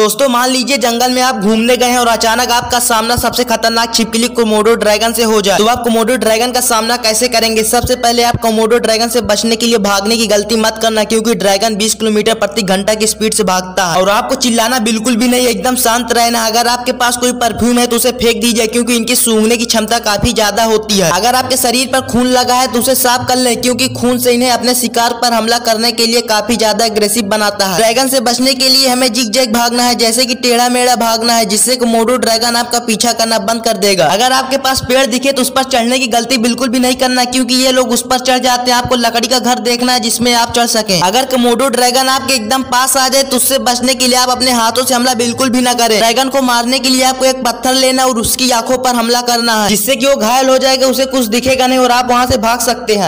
दोस्तों मान लीजिए जंगल में आप घूमने गए हैं और अचानक आपका सामना सबसे खतरनाक छिपकली कोमोडो ड्रैगन से हो जाए, तो आप कोमोडो ड्रैगन का सामना कैसे करेंगे। सबसे पहले आप कोमोडो ड्रैगन से बचने के लिए भागने की गलती मत करना, क्योंकि ड्रैगन 20 किलोमीटर प्रति घंटा की स्पीड से भागता है। और आपको चिल्लाना बिल्कुल भी नहीं, एकदम शांत रहना। अगर आपके पास कोई परफ्यूम है तो उसे फेंक दीजिए, क्योंकि इनकी सूंघने की क्षमता काफी ज्यादा होती है। अगर आपके शरीर पर खून लगा है तो उसे साफ कर लें, क्योंकि खून से इन्हें अपने शिकार पर हमला करने के लिए काफी ज्यादा एग्रेसिव बनाता है। ड्रैगन से बचने के लिए हमें जिग-जैग भागना है, जैसे कि टेढ़ा मेढ़ा भागना है, जिससे कोमोडो ड्रैगन आपका पीछा करना बंद कर देगा। अगर आपके पास पेड़ दिखे तो उस पर चढ़ने की गलती बिल्कुल भी नहीं करना, क्योंकि ये लोग उस पर चढ़ जाते हैं। आपको लकड़ी का घर देखना है जिसमें आप चढ़ सके। अगर कोमोडो ड्रैगन आपके एकदम पास आ जाए तो उससे बचने के लिए आप अपने हाथों से हमला बिल्कुल भी न करें। ड्रैगन को मारने के लिए आपको एक पत्थर लेना और उसकी आंखों पर हमला करना है, जिससे कि वो घायल हो जाएगा, उसे कुछ दिखेगा नहीं और आप वहां से भाग सकते हैं।